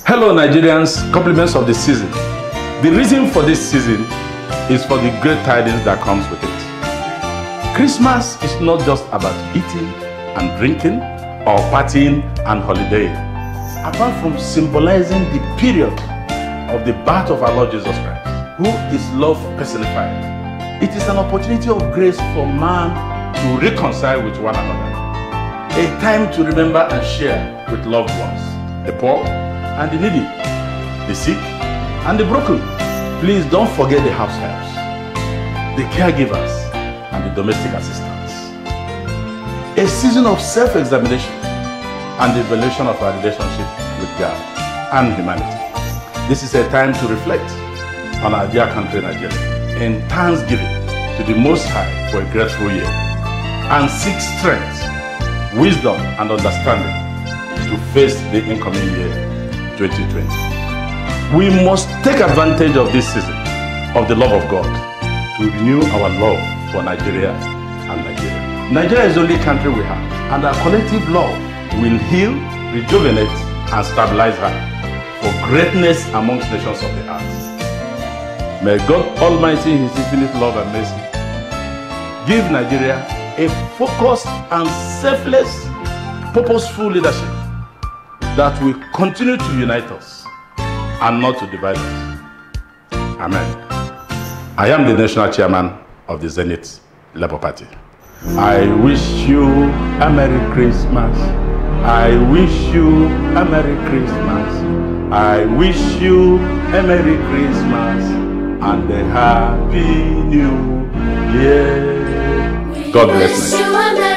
Hello Nigerians, compliments of the season. The reason for this season is for the great tidings that comes with it. Christmas is not just about eating and drinking or partying and holidaying. Apart from symbolizing the period of the birth of our Lord Jesus Christ, who is love personified, it is an opportunity of grace for man to reconcile with one another. A time to remember and share with loved ones, the poor and the needy, the sick and the broken. Please don't forget the house helps, the caregivers and the domestic assistants. A season of self-examination and the evaluation of our relationship with God and humanity. This is a time to reflect on our dear country Nigeria in thanksgiving to the Most High for a grateful year and seek strength, wisdom and understanding to face the incoming year 2020. We must take advantage of this season of the love of God to renew our love for Nigeria and Nigeria. Nigeria is the only country we have, and our collective love will heal, rejuvenate and stabilize her for greatness amongst nations of the earth. May God Almighty in His infinite love and mercy give Nigeria a focused and selfless, purposeful leadership that will continue to unite us and not to divide us. Amen. I am the national chairman of the Zenith Labour Party. I wish you a Merry Christmas. I wish you a Merry Christmas. I wish you a Merry Christmas and a Happy New Year. God bless you.